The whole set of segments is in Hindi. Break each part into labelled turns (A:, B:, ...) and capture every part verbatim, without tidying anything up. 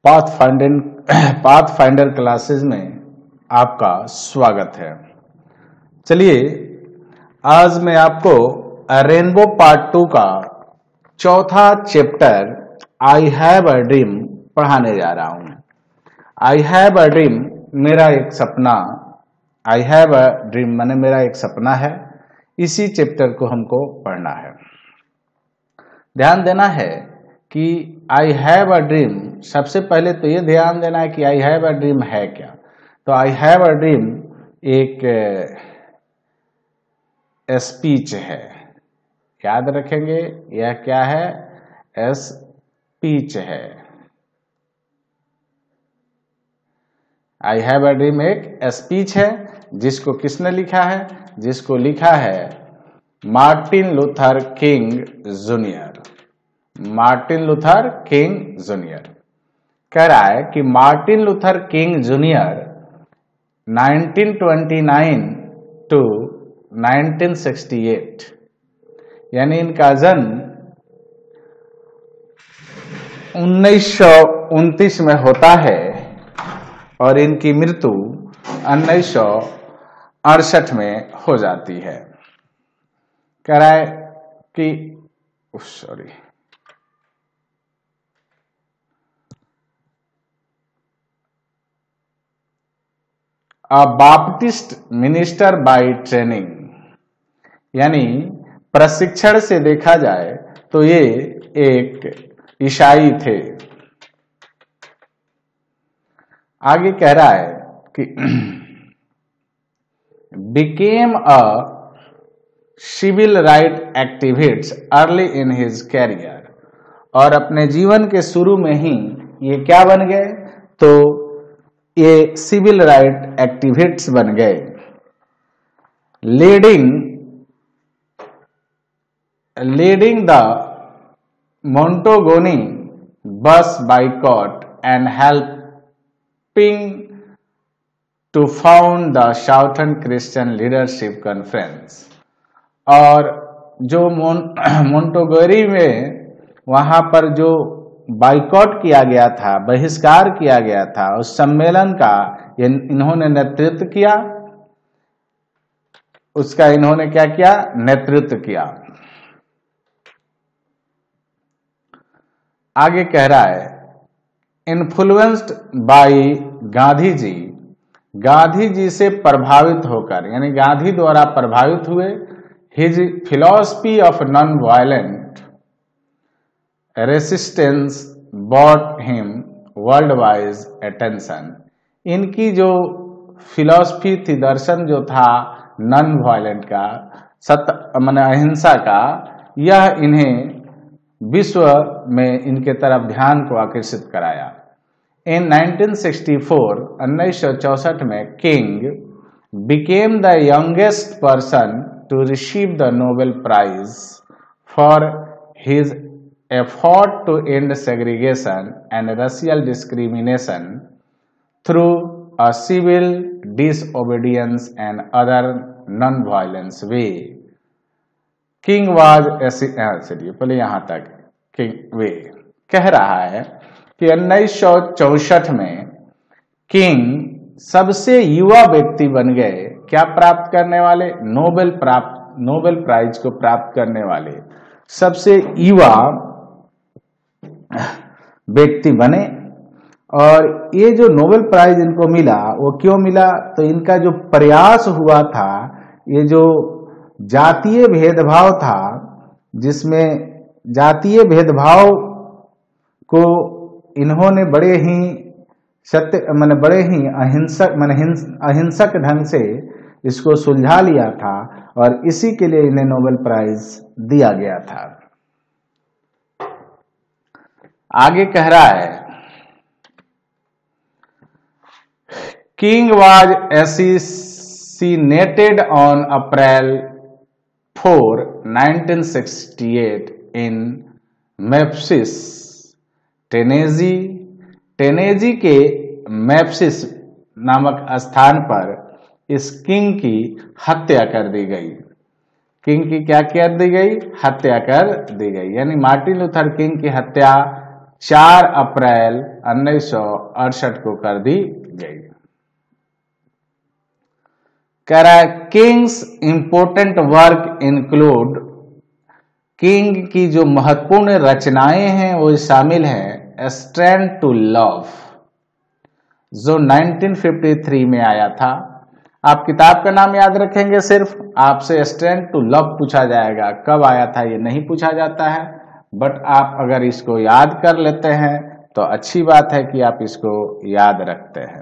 A: Path finder path finder classes में आपका स्वागत है। चलिए आज मैं आपको रेनबो पार्ट टू का चौथा chapter I have a dream पढ़ाने जा रहा हूं। आई हैव अ ड्रीम मेरा एक सपना, आई हैव अ ड्रीम माने मेरा एक सपना है। इसी चैप्टर को हमको पढ़ना है। ध्यान देना है कि आई हैव अ ड्रीम, सबसे पहले तो ये ध्यान देना है कि आई हैव अ ड्रीम है क्या। तो आई हैव अ ड्रीम एक स्पीच है, याद रखेंगे यह क्या है, स्पीच है। आई हैव अ ड्रीम एक स्पीच है जिसको किसने लिखा है, जिसको लिखा है Martin Luther King junior. Martin Luther King junior कह रहा है कि Martin Luther King junior nineteen twenty nine to nineteen sixty eight, यानी इनका जन्म उन्नीस सौ उनतीस में होता है और इनकी मृत्यु उन्नीस सौ अड़सठ में हो जाती है। कह रहा है कि sorry a Baptist minister by training, यानी प्रशिक्षण से देखा जाए तो ये एक ईसाई थे। आगे कह रहा है कि became a civil right activist early in his career, और अपने जीवन के शुरू में ही ये क्या बन गए, तो ये सिविल राइट एक्टिविस्ट बन गए। Leading leading the Montgomery bus boycott and helping to found the Southern Christian Leadership Conference. और जो मोंटोगोरी में वहां पर जो बाइकॉट किया गया था, बहिष्कार किया गया था, उस सम्मेलन का इन्होंने नेतृत्व किया, उसका इन्होंने क्या किया, नेतृत्व किया। आगे कह रहा है इन्फ्लुएंस्ड बाय गांधी जी, गांधी जी से प्रभावित होकर, यानी गांधी द्वारा प्रभावित हुए। His philosophy of non violent resistance bought him worldwide attention. इनकी जो फिलॉसफी थी, दर्शन जो था नॉन वायलेंट का, सत्य माने अहिंसा का, यह इन्हें विश्व में इनके तरफ ध्यान को आकर्षित कराया। इन नाइनटीन सिक्सटी फोर, उन्नीस सौ चौसठ में King became the youngest person to receive the Nobel prize for his effort to end segregation and racial discrimination through a civil disobedience and other non-violence way. King was चलिए पहले यहां तक किंग वे कह रहा है कि उन्नीस सौ चौसठ में किंग सबसे युवा व्यक्ति बन गए, क्या प्राप्त करने वाले, नोबेल प्राप्त नोबेल प्राइज को प्राप्त करने वाले सबसे युवा व्यक्ति बने। और ये जो नोबेल प्राइज इनको मिला वो क्यों मिला, तो इनका जो प्रयास हुआ था, ये जो जातीय भेदभाव था, जिसमें जातीय भेदभाव को इन्होंने बड़े ही सत्य माने बड़े ही अहिंसक माने अहिंसक ढंग से इसको सुलझा लिया था, और इसी के लिए इन्हें नोबेल प्राइज दिया गया था। आगे कह रहा है King was assassinated on April fourth, nineteen sixty-eight in Memphis, Tennessee। Tennessee के मेम्फिस नामक स्थान पर इस किंग की हत्या कर दी गई। किंग की क्या कर दी गई, हत्या कर दी गई। यानी मार्टिन लूथर किंग की हत्या चार अप्रैल उन्नीस सौ अड़सठ को कर दी गई। कह रहा है King's important work include, King की जो महत्वपूर्ण रचनाएं हैं वो शामिल है स्ट्रेंथ टू लव, जो उन्नीस सौ तिरेपन में आया था। आप किताब का नाम याद रखेंगे, सिर्फ आपसे स्ट्रेंथ टू लव पूछा जाएगा, कब आया था ये नहीं पूछा जाता है, बट आप अगर इसको याद कर लेते हैं तो अच्छी बात है कि आप इसको याद रखते हैं।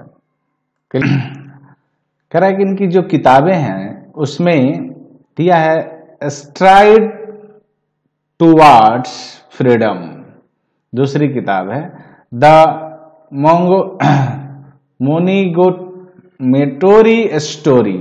A: कह रहा है कि इनकी जो किताबें हैं उसमें दिया है स्ट्राइड टुवार्ड्स फ्रीडम, दूसरी किताब है द मोंगो मोनिगोमेटोरी स्टोरी,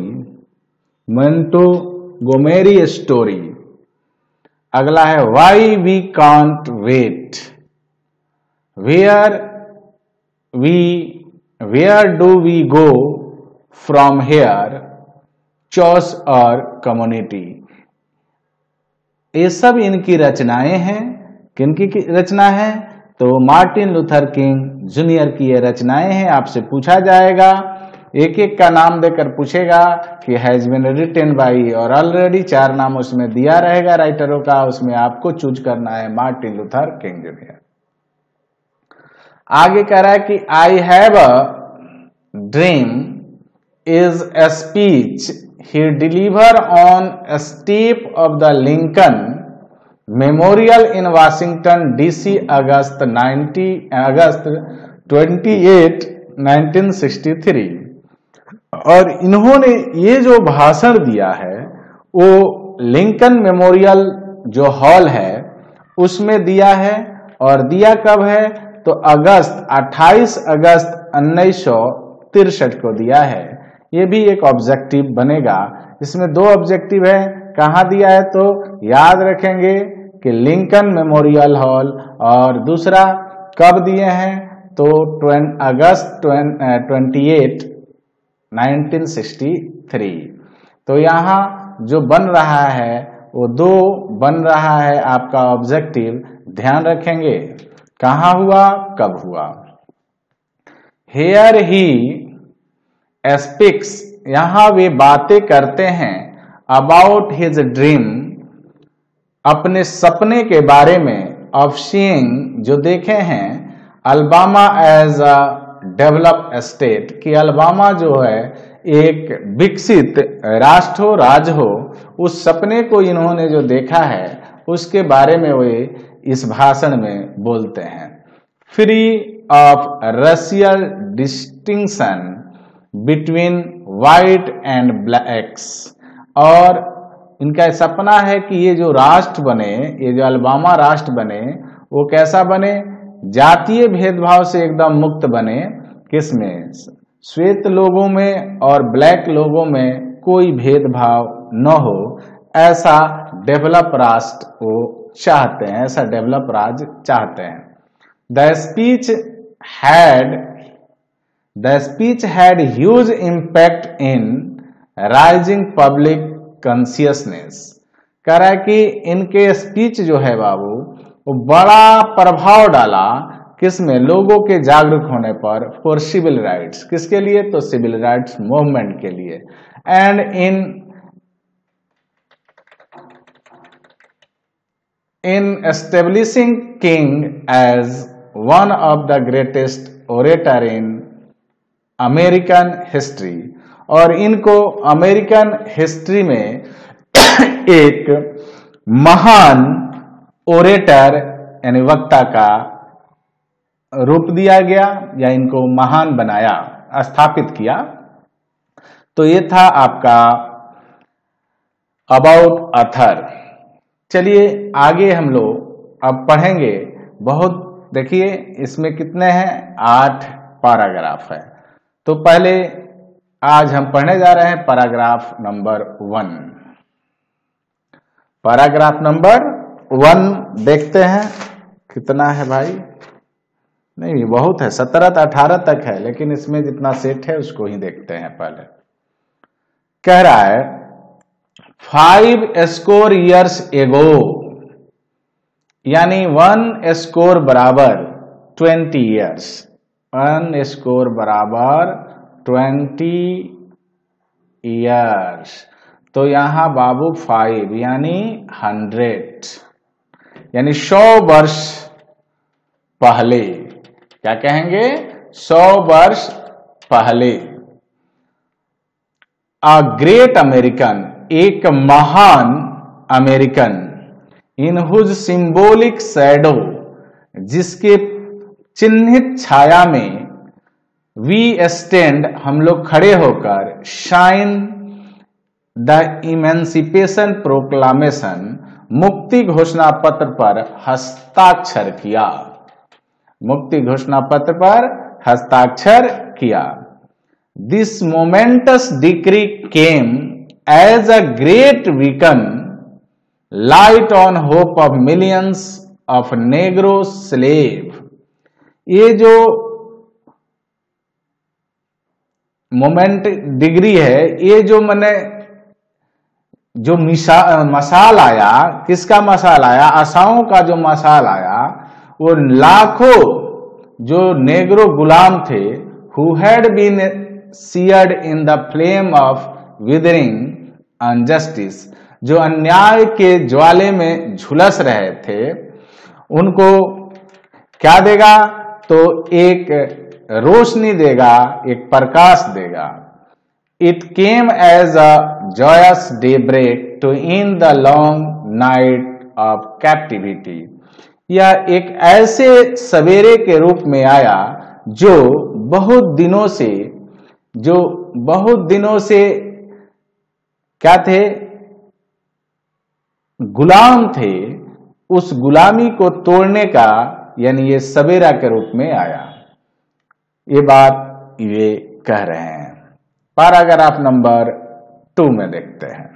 A: मोंटोगोमेरी स्टोरी। अगला है why we can't wait, where we where do we go from here, choice और कम्युनिटी। ये सब इनकी रचनाएं हैं। किनकी की रचना है? तो मार्टिन लूथर किंग जूनियर की ये रचनाएं हैं। आपसे पूछा जाएगा, एक एक का नाम देकर पूछेगा कि हैज बीन रिटन बाई, और ऑलरेडी चार नाम उसमें दिया रहेगा राइटरों का, उसमें आपको चूज करना है मार्टिन लूथर किंग जूनियर। आगे कह रहा है कि I have a dream is a speech he delivered on a step of the Lincoln Memorial in Washington D C अगस्त नब्बे अगस्त अट्ठाईस उन्नीस सौ तिरसठ। और इन्होंने ये जो भाषण दिया है वो लिंकन मेमोरियल जो हॉल है उसमें दिया है, और दिया कब है? तो अगस्त अट्ठाईस अगस्त उन्नीस सौ तिरसठ को दिया है। ये भी एक ऑब्जेक्टिव बनेगा। इसमें दो ऑब्जेक्टिव है, कहाँ दिया है तो याद रखेंगे कि लिंकन मेमोरियल हॉल, और दूसरा कब दिए हैं तो अगस्त अट्ठाईस उन्नीस सौ तिरसठ। तो यहाँ जो बन रहा है वो दो बन रहा है आपका ऑब्जेक्टिव, ध्यान रखेंगे कहाँ हुआ कब हुआ। हेयर ही स्पीक्स, यहां वे बातें करते हैं अबाउट हिज ड्रीम, अपने सपने के बारे में, ऑफ सीइंग जो देखे हैं, Alabama as a developed state, कि अल्बामा जो है एक विकसित राष्ट्र हो, राज्य हो, उस सपने को इन्होंने जो देखा है उसके बारे में वे इस भाषण में बोलते हैं। Free of racial distinction between white and blacks, और इनका सपना है कि ये जो राष्ट्र बने, ये जो अल्बामा राष्ट्र बने, वो कैसा बने? जातीय भेदभाव से एकदम मुक्त बने। किसमें? श्वेत लोगों में और ब्लैक लोगों में कोई भेदभाव न हो, ऐसा डेवलप राष्ट्र वो चाहते हैं, ऐसा डेवलप राज्य चाहते हैं। The speech had The speech had huge impact in rising public consciousness। कह रहा है कि इनके स्पीच जो है बाबू वो बड़ा प्रभाव डाला किसमें? लोगों के जागरूक होने पर, फॉर सिविल राइट्स। किसके लिए? तो सिविल राइट्स मूवमेंट के लिए। And in in establishing King as one of the greatest orator in American history, और इनको अमेरिकन हिस्ट्री में एक महान ओरेटर यानी वक्ता का रूप दिया गया, या इनको महान बनाया, स्थापित किया। तो ये था आपका अबाउट ऑथर। चलिए आगे हम लोग अब पढ़ेंगे। बहुत देखिए इसमें कितने हैं? आठ पैराग्राफ है। तो पहले आज हम पढ़ने जा रहे हैं paragraph number one. Paragraph number one देखते हैं कितना है भाई? नहीं बहुत है, सत्रह अठारह तक है, लेकिन इसमें जितना सेट है उसको ही देखते हैं पहले। कह रहा है फाइव स्कोर ईयर्स एगो, यानी वन स्कोर बराबर ट्वेंटी ईयर्स, वन स्कोर बराबर ट्वेंटी ईयर्स, तो यहां बाबू फाइव यानी हंड्रेड, यानी सौ वर्ष पहले, क्या कहेंगे, सौ वर्ष पहले। अ ग्रेट अमेरिकन, एक महान American, in whose symbolic shadow, जिसके चिन्हित छाया में, वी स्टैंड, हम लोग खड़े होकर, शाइन द इमेंसिपेशन प्रोक्लामेशन, मुक्ति घोषणा पत्र पर हस्ताक्षर किया, मुक्ति घोषणा पत्र पर हस्ताक्षर किया। This momentous decree came as a great beacon, light on hope of millions of Negro slave. ये जो मोमेंट डिग्री है, ये जो मैंने जो मिसा मसाल आया, किसका मसाल आया, आशाओं का जो मसाल आया, वो लाखों जो नेग्रो गुलाम थे, who had been seared in the flame of withering injustice, जो अन्याय के ज्वाले में झुलस रहे थे, उनको क्या देगा, तो एक रोशनी देगा, एक प्रकाश देगा। It came as a joyous daybreak to end the long night of captivity. यह एक ऐसे सवेरे के रूप में आया जो बहुत दिनों से, जो बहुत दिनों से क्या थे, गुलाम थे, उस गुलामी को तोड़ने का, यानी ये सवेरा के रूप में आया। ये बात ये कह रहे हैं। पैराग्राफ नंबर टू में देखते हैं।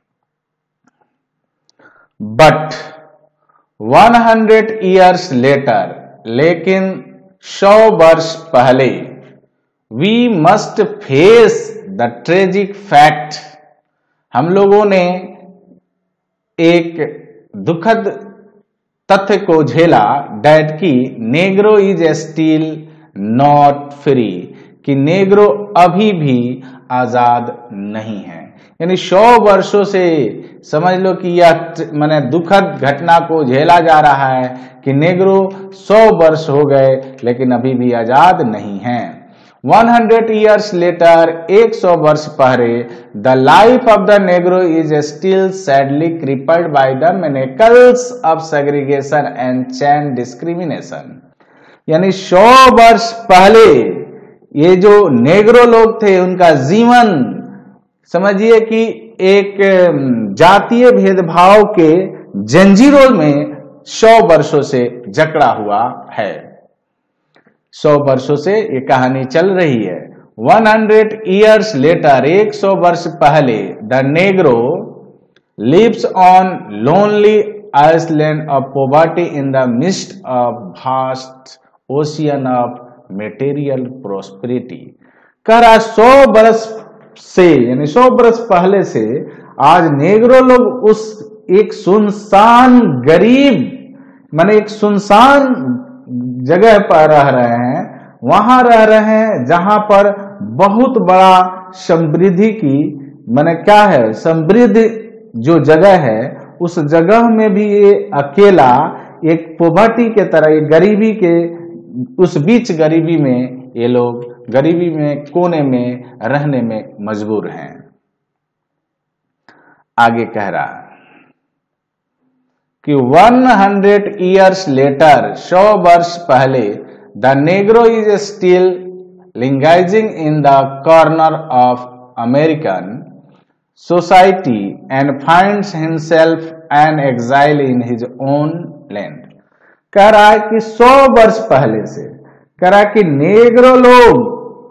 A: But one hundred years later, लेकिन सौ वर्ष पहले, we must face the tragic fact, हम लोगों ने एक दुखद तथ्य को झेला, डैट की Negro is still not free, कि नेग्रो अभी भी आजाद नहीं है। यानी सौ वर्षों से समझ लो कि यह माने दुखद घटना को झेला जा रहा है कि नेग्रो सौ वर्ष हो गए लेकिन अभी भी आजाद नहीं है। वन हंड्रेड ईयर्स लेटर, एक सौ वर्ष पहले, the life of the Negro is still sadly crippled by the manacles of segregation and chain discrimination. यानी सौ वर्ष पहले ये जो नेग्रो लोग थे, उनका जीवन समझिए कि एक जातीय भेदभाव के जंजीरों में सौ वर्षों से जकड़ा हुआ है। सौ वर्षों से ये कहानी चल रही है। वन हंड्रेड ईयर्स लेटर, एक सौ वर्ष पहले, the Negro lives on lonely island of poverty in the midst of vast ocean of material prosperity. कह रहा सौ वर्ष से, यानी सौ वर्ष पहले से आज नेग्रो लोग उस एक सुनसान गरीब, माने एक सुनसान जगह पर रह रहे हैं, वहां रह रहे हैं जहां पर बहुत बड़ा समृद्धि की, माने क्या है, समृद्ध जो जगह है, उस जगह में भी ये अकेला एक पॉवर्टी के तरह, एक गरीबी के उस बीच गरीबी में ये लोग गरीबी में कोने में रहने में मजबूर हैं। आगे कह रहा कि वन हंड्रेड ईयर्स लेटर, सौ वर्ष पहले, the Negro is still languishing in the corner of American society and finds himself an exile in his own land. कह रहा है कि सौ वर्ष पहले से, कह रहा है कि नेग्रो लोग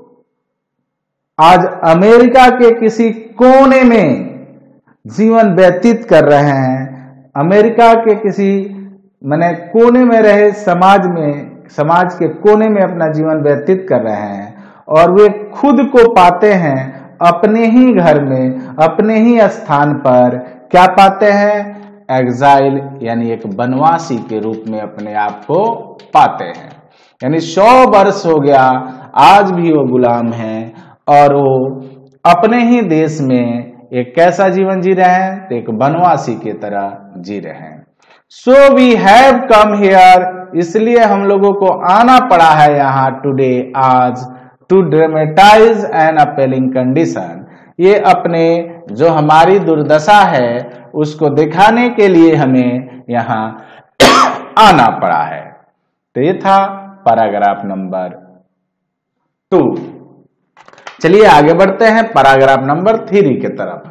A: आज अमेरिका के किसी कोने में जीवन व्यतीत कर रहे हैं, अमेरिका के किसी माने कोने में रहे समाज में, समाज के कोने में अपना जीवन व्यतीत कर रहे हैं, और वे खुद को पाते हैं अपने ही घर में, अपने ही स्थान पर, क्या पाते हैं, एग्जाइल, यानी एक वनवासी के रूप में अपने आप को पाते हैं। यानी सौ वर्ष हो गया, आज भी वो गुलाम हैं और वो अपने ही देश में एक कैसा जीवन जी रहे हैं, तो एक वनवासी की तरह जी रहे हैं। So we have come here, इसलिए हम लोगों को आना पड़ा है यहाँ टुडे, आज, to dramatize an appalling condition, ये अपने जो हमारी दुर्दशा है उसको दिखाने के लिए हमें यहाँ आना पड़ा है। तो ये था पैराग्राफ नंबर टू। चलिए आगे बढ़ते हैं पैराग्राफ नंबर थ्री की तरफ।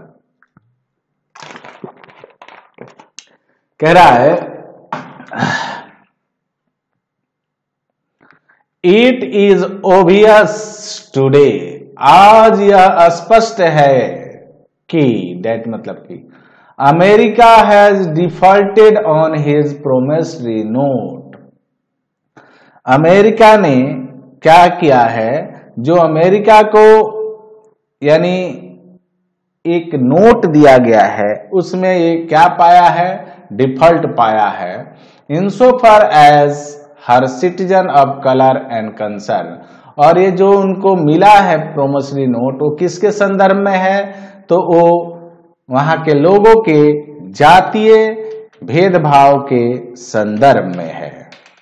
A: कह रहा है इट इज ओबियस टुडे, आज यह स्पष्ट है कि, डेट मतलब कि, America has defaulted on his promissory note, America ने क्या किया है, जो अमेरिका को यानी एक नोट दिया गया है उसमें ये क्या पाया है, डिफॉल्ट पाया है, insofar as her citizen of colour and concern, और ये जो उनको मिला है प्रोमिसरी नोट वो किसके संदर्भ में है, तो वो वहां के लोगों के जातीय भेदभाव के संदर्भ में है।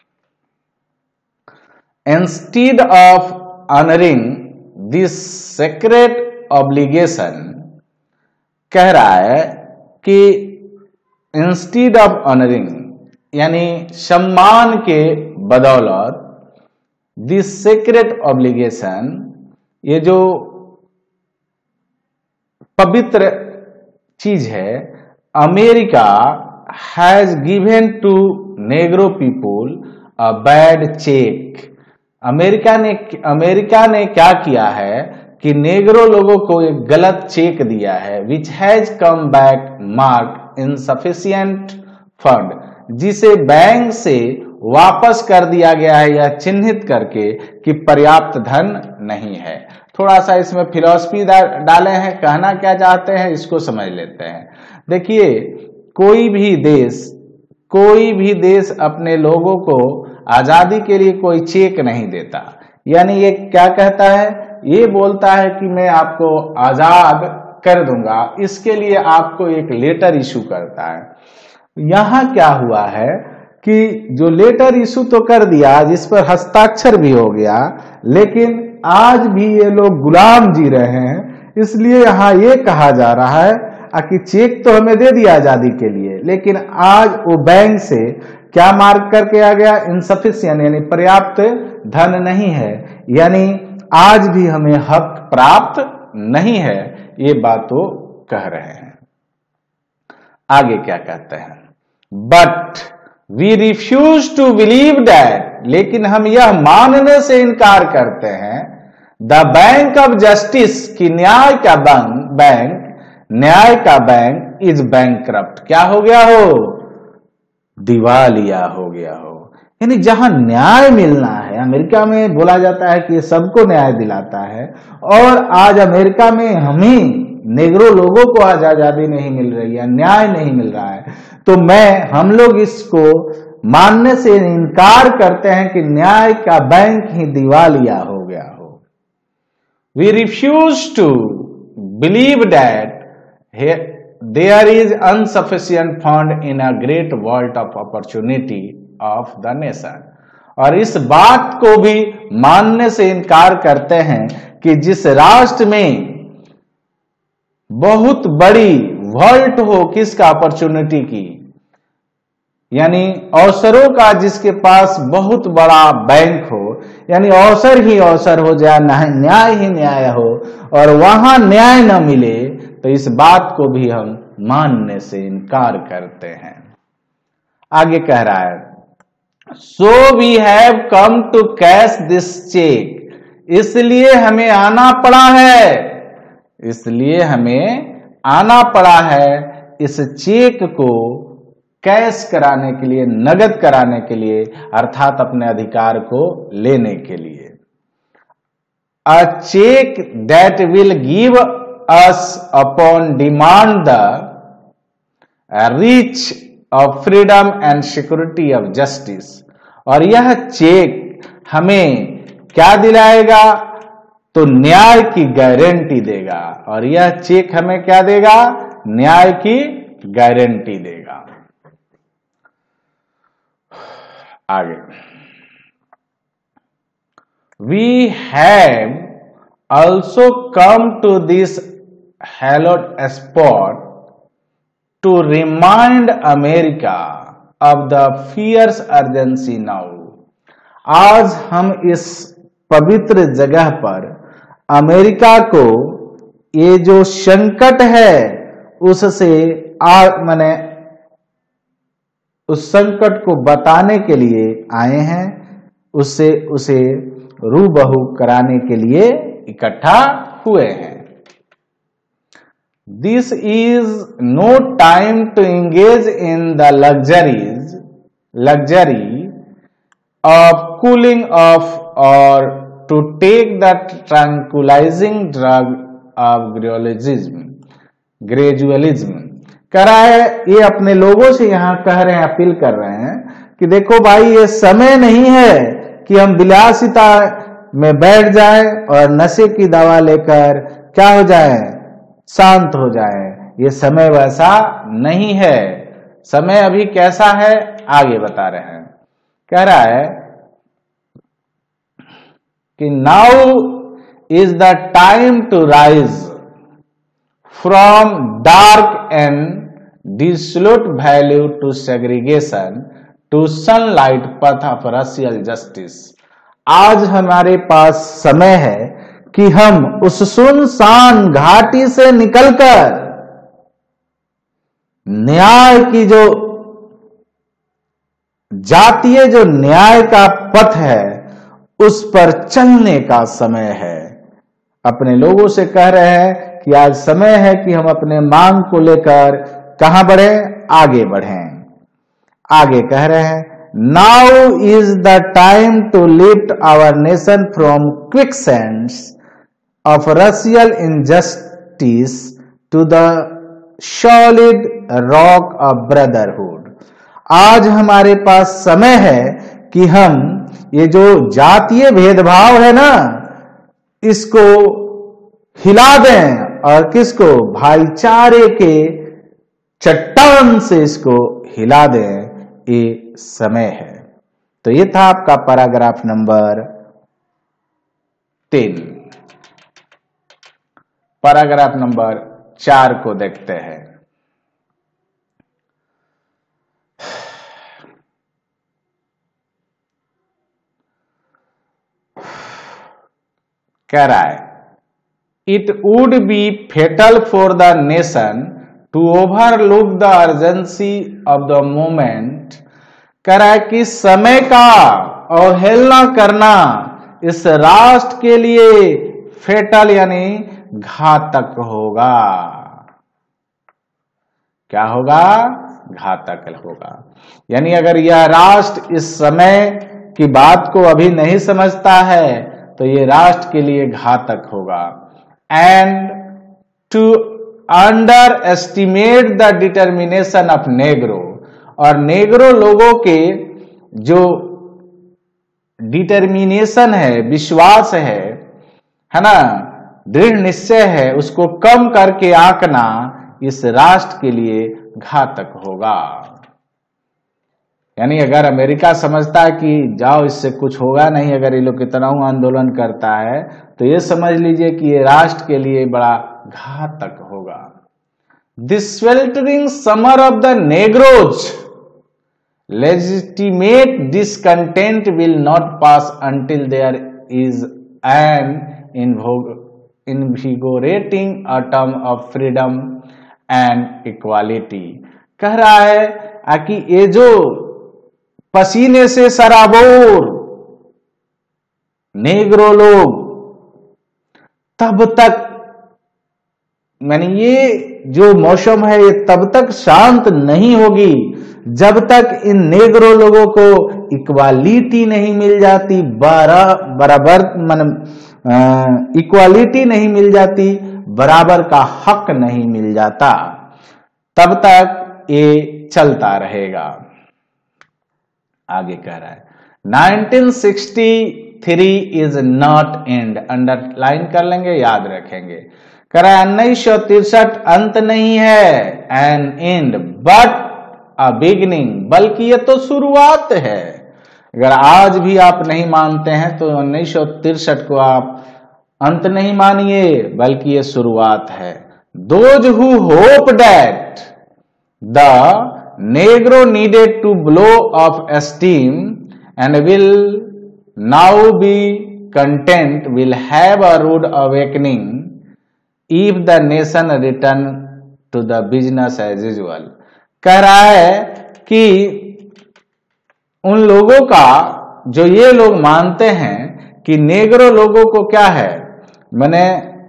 A: Instead of honouring this sacred obligation, कह रहा है कि इंस्टीड ऑफ ऑनरिंग यानी सम्मान के बदौलत, दिस सेक्रेट ऑब्लिगेशन, ये जो पवित्र चीज है, America has given to Negro people a bad cheque, America ने अमेरिका ने क्या किया है कि नेग्रो लोगों को एक गलत चेक दिया है, which has come back mark insufficient fund, जिसे बैंक से वापस कर दिया गया है या चिन्हित करके कि पर्याप्त धन नहीं है। थोड़ा सा इसमें फिलॉसफी डाले हैं, कहना क्या चाहते हैं इसको समझ लेते हैं। देखिए, कोई भी देश कोई भी देश अपने लोगों को आजादी के लिए कोई चेक नहीं देता, यानी ये क्या कहता है, ये बोलता है कि मैं आपको आजाद कर दूंगा, इसके लिए आपको एक लेटर इशू करता है। यहां क्या हुआ है कि जो लेटर इशू तो कर दिया, जिस पर हस्ताक्षर भी हो गया, लेकिन आज भी ये लोग गुलाम जी रहे हैं, इसलिए यहां ये कहा जा रहा है कि चेक तो हमें दे दिया आजादी के लिए, लेकिन आज वो बैंक से क्या मार्क करके आ गया, इनसफिशिएंट यानी पर्याप्त धन नहीं है, यानी आज भी हमें हक प्राप्त नहीं है, ये बात वो कह रहे हैं। आगे क्या कहते हैं, but we refuse to believe that, लेकिन हम यह मानने से इनकार करते हैं, द बैंक ऑफ जस्टिस की न्याय का बैंक न्याय का बैंक इज बैंकरप्ट, क्या हो गया हो, दिवालिया हो गया हो। यानी जहां न्याय मिलना है, अमेरिका में बोला जाता है कि ये सबको न्याय दिलाता है, और आज अमेरिका में हमें नेग्रो लोगों को आज आजादी नहीं मिल रही है, न्याय नहीं मिल रहा है, तो मैं हम लोग इसको मानने से इनकार करते हैं कि न्याय का बैंक ही दिवालिया हो गया हो। We refuse to believe that there is insufficient fund in a great vault of opportunity of the nation, और इस बात को भी मानने से इनकार करते हैं कि जिस राष्ट्र में बहुत बड़ी वॉल्ट हो, किसका, अपॉर्चुनिटी की, यानी अवसरों का, जिसके पास बहुत बड़ा बैंक हो, यानी अवसर ही अवसर हो जाए, न्याय ही न्याय हो, और वहां न्याय न मिले, तो इस बात को भी हम मानने से इनकार करते हैं। आगे कह रहा है, so we have come to cash this cheque, इसलिए हमें आना पड़ा है, इसलिए हमें आना पड़ा है इस चेक को कैश कराने के लिए, नगद कराने के लिए, अर्थात अपने अधिकार को लेने के लिए। A cheque that will give us upon demand the rich of freedom and security of justice, और यह चेक हमें क्या दिलाएगा? तो न्याय की गारंटी देगा। और यह चेक हमें क्या देगा? न्याय की गारंटी देगा। आगे, we have also come to this hallowed spot to remind America of the fierce urgency now. आज हम इस पवित्र जगह पर अमेरिका को ये जो संकट है उससे आ माने उस संकट को बताने के लिए आए हैं, उससे उसे रूबरू कराने के लिए इकट्ठा हुए हैं। This is no time to engage in the luxuries luxury of cooling off or to take the tranquillising drug of gradualism gradualism कह रहा है। ये अपने लोगों से यहां कह रहे हैं, अपील कर रहे हैं कि देखो भाई, ये समय नहीं है कि हम विलासिता में बैठ जाएं और नशे की दवा लेकर क्या हो जाए, शांत हो जाए। ये समय वैसा नहीं है। समय अभी कैसा है आगे बता रहे हैं। कह रहा है कि now is the time to rise from dark and desolate valley to segregation to sunlight path of racial justice. आज हमारे पास समय है कि हम उस सुनसान घाटी से निकलकर न्याय की जो जातीय जो न्याय का पथ है उस पर चलने का समय है। अपने लोगों से कह रहे हैं कि आज समय है कि हम अपने मांग को लेकर कहां बढ़े, आगे बढ़ें। आगे कह रहे हैं, now is the time to lift our nation from quicksands of racial injustice to the solid rock of brotherhood. आज हमारे पास समय है कि हम ये जो जातीय भेदभाव है ना, इसको हिला दें और किसको, भाईचारे के चट्टान से इसको हिला दें। ये समय है। तो ये था आपका पैराग्राफ नंबर तीन। पैराग्राफ नंबर चार को देखते हैं। कह रहा है, it would be fatal for the nation to overlook the urgency of the moment. कह रहा है कि समय का अवहेलना करना इस राष्ट्र के लिए फेटल यानी घातक होगा। क्या होगा, घातक होगा। यानी अगर यह राष्ट्र इस समय की बात को अभी नहीं समझता है तो ये राष्ट्र के लिए घातक होगा। And to underestimate the determination of Negro, और नेग्रो लोगों के जो डिटर्मिनेशन है, विश्वास है है ना, दृढ़ निश्चय है, उसको कम करके आंकना इस राष्ट्र के लिए घातक होगा। यानी अगर अमेरिका समझता है कि जाओ इससे कुछ होगा नहीं, अगर ये लोग कितना आंदोलन करता है, तो ये समझ लीजिए कि ये राष्ट्र के लिए बड़ा घातक होगा। This sweltering summer of the Negroes legitimate discontent will not pass until there is an invigorating autumn of freedom and equality। कह रहा है कि ये जो पसीने से सराबोर नेग्रो लोग तब तक, यानी ये जो मौसम है ये तब तक शांत नहीं होगी जब तक इन नेग्रो लोगों को इक्वालिटी नहीं मिल जाती, बराबर मन इक्वालिटी नहीं मिल जाती, बराबर का हक नहीं मिल जाता, तब तक ये चलता रहेगा। आगे कह रहा है, nineteen sixty three is not end, underline कर लेंगे, याद रखेंगे। कह रहा है उन्नीस सौ तिरसठ अंत नहीं है, an end but a beginning, बल्कि ये तो शुरुआत है। अगर आज भी आप नहीं मानते हैं तो उन्नीस सौ तिरसठ को आप अंत नहीं मानिए, बल्कि ये शुरुआत है। Those who hope that the Negro needed to blow off steam and will now be content will have a rude awakening if the nation return to the business as usual. कह रहा है कि उन लोगों का, जो ये लोग मानते हैं कि नेग्रो लोगों को क्या है, मैंने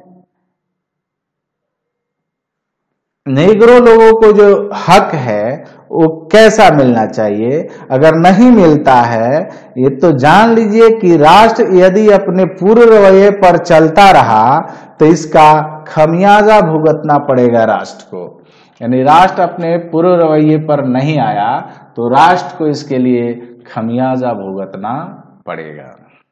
A: नेग्रो लोगों को जो हक है वो कैसा मिलना चाहिए, अगर नहीं मिलता है, ये तो जान लीजिए कि राष्ट्र यदि अपने पूर्व रवैये पर चलता रहा तो इसका खमियाजा भुगतना पड़ेगा राष्ट्र को। यानी राष्ट्र अपने पूर्व रवैये पर नहीं आया तो राष्ट्र को इसके लिए खमियाजा भुगतना पड़ेगा।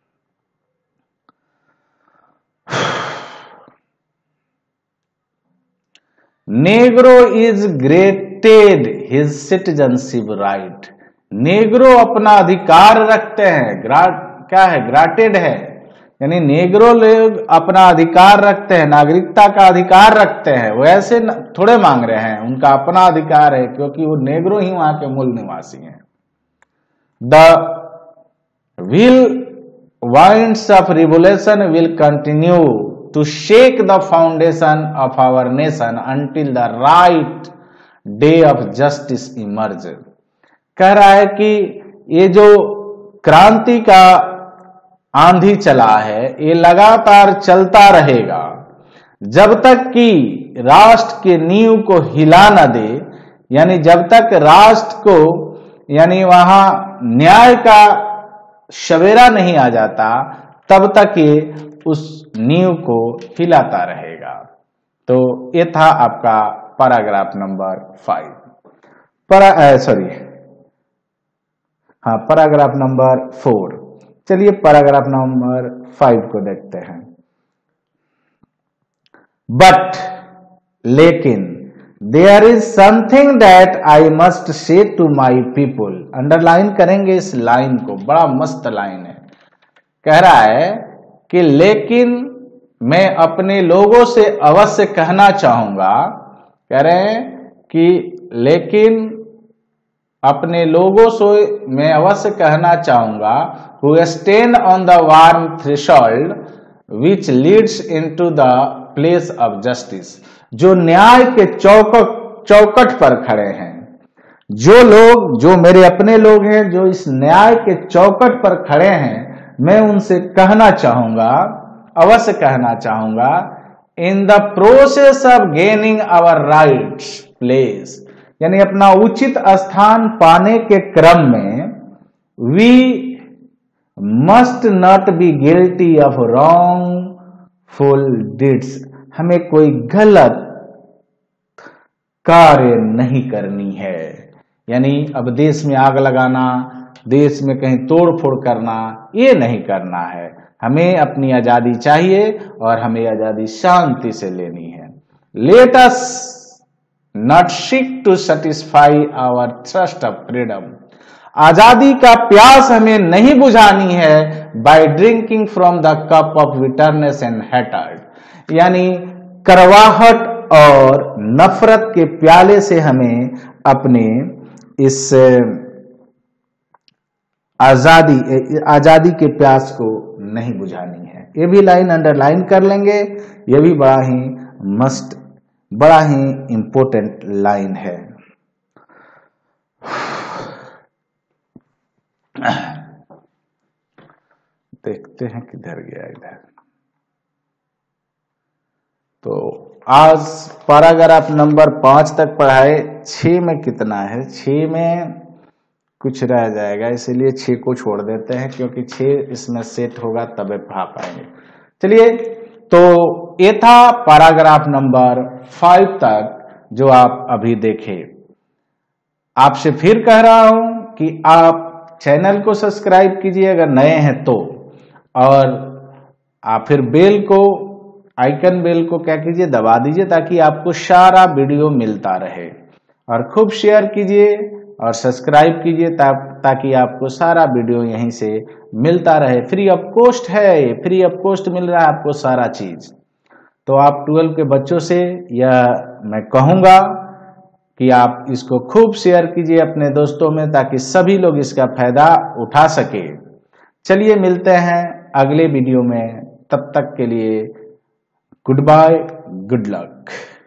A: Negro is granted his citizenship right. Negro अपना अधिकार रखते हैं, ग्रा क्या है, ग्राटेड है, यानी नेग्रो लोग अपना अधिकार रखते हैं, नागरिकता का अधिकार रखते हैं। वो ऐसे थोड़े मांग रहे हैं, उनका अपना अधिकार है, क्योंकि वो नेग्रो ही वहां के मूल निवासी हैं। The whirlwinds of revolution will continue to shake the foundation of our nation until the right day of justice emerge। कह रहा है कि ये जो क्रांति का आंधी चला है ये लगातार चलता रहेगा जब तक कि राष्ट्र के नींव को हिला न दे, यानी जब तक राष्ट्र को, यानी वहां न्याय का सवेरा नहीं आ जाता तब तक ये उस नींव को हिलाता रहेगा। तो ये था आपका paragraph number five, para sorry हाँ पैराग्राफ नंबर फोर। चलिए पैराग्राफ नंबर फाइव को देखते हैं। बट लेकिन there is something that I must say to my people. Underline करेंगे इस लाइन को, बड़ा मस्त लाइन है। कह रहा है कि लेकिन मैं अपने लोगों से अवश्य कहना चाहूंगा, कह रहे हैं कि लेकिन अपने लोगों से मैं अवश्य कहना चाहूंगा, who stand on the warm threshold which leads into the place of justice। जो न्याय के चौकट चौकट पर खड़े हैं, जो लोग, जो मेरे अपने लोग हैं, जो इस न्याय के चौकट पर खड़े हैं, मैं उनसे कहना चाहूंगा, अवश्य कहना चाहूंगा, in the process of gaining our rights place, यानी अपना उचित स्थान पाने के क्रम में, we must not be guilty of wrongful deeds. हमें कोई गलत कार्य नहीं करनी है, यानी अब देश में आग लगाना, देश में कहीं तोड़ फोड़ करना, ये नहीं करना है। हमें अपनी आजादी चाहिए और हमें आजादी शांति से लेनी है। Let us not seek to satisfy our thirst of freedom. आजादी का प्यास हमें नहीं बुझानी है by drinking from the cup of bitterness and hatred, यानी करवाहट और नफरत के प्याले से हमें अपने इस आजादी आजादी के प्यास को नहीं बुझानी है। ये भी लाइन अंडरलाइन कर लेंगे, ये भी बड़ा ही मस्ट, बड़ा ही इंपॉर्टेंट लाइन है। देखते हैं किधर गया इधर। तो आज पैराग्राफ नंबर पांच तक पढ़ाए, छह में कितना है, छह में कुछ रह जाएगा, इसीलिए छह को छोड़ देते हैं, क्योंकि छह इसमें सेट होगा तबे पढ़ा पाएंगे। चलिए, तो ये था पैराग्राफ नंबर फाइव तक जो आप अभी देखे। आपसे फिर कह रहा हूं कि आप चैनल को सब्सक्राइब कीजिए अगर नए हैं तो, और आप फिर बेल को, आइकन बेल को क्या कीजिए, दबा दीजिए, ताकि आपको सारा वीडियो मिलता रहे। और खूब शेयर कीजिए और सब्सक्राइब कीजिए ता, ताकि आपको सारा वीडियो यहीं से मिलता रहे। फ्री ऑफ कॉस्ट है ये, फ्री ऑफ कॉस्ट मिल रहा है आपको सारा चीज। तो आप ट्वेल्व के बच्चों से यह मैं कहूँगा कि आप इसको खूब शेयर कीजिए अपने दोस्तों में, ताकि सभी लोग इसका फायदा उठा सके। चलिए मिलते हैं अगले वीडियो में, तब तक के लिए गुड बाय, गुड लक।